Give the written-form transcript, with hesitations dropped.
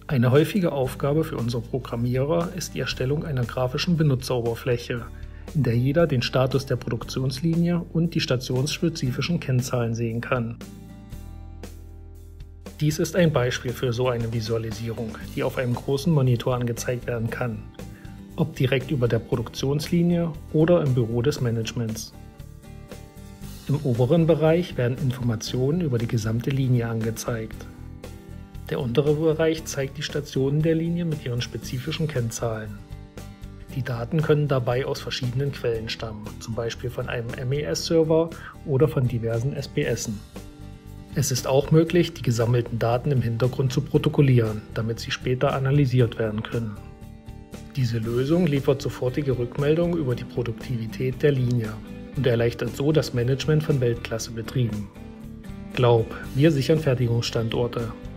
Eine häufige Aufgabe für unsere Programmierer ist die Erstellung einer grafischen Benutzeroberfläche, in der jeder den Status der Produktionslinie und die stationsspezifischen Kennzahlen sehen kann. Dies ist ein Beispiel für so eine Visualisierung, die auf einem großen Monitor angezeigt werden kann, ob direkt über der Produktionslinie oder im Büro des Managements. Im oberen Bereich werden Informationen über die gesamte Linie angezeigt. Der untere Bereich zeigt die Stationen der Linie mit ihren spezifischen Kennzahlen. Die Daten können dabei aus verschiedenen Quellen stammen, zum Beispiel von einem MES-Server oder von diversen SBSen. Es ist auch möglich, die gesammelten Daten im Hintergrund zu protokollieren, damit sie später analysiert werden können. Diese Lösung liefert sofortige Rückmeldungen über die Produktivität der Linie und erleichtert so das Management von Weltklasse-Betrieben. Glaub, wir sichern Fertigungsstandorte.